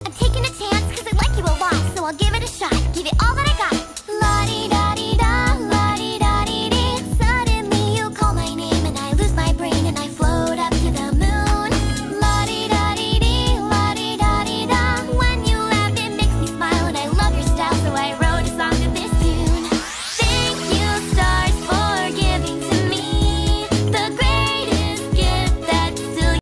I'm taking a chance cause I like you a lot, so I'll give it a shot. Give it all that I got.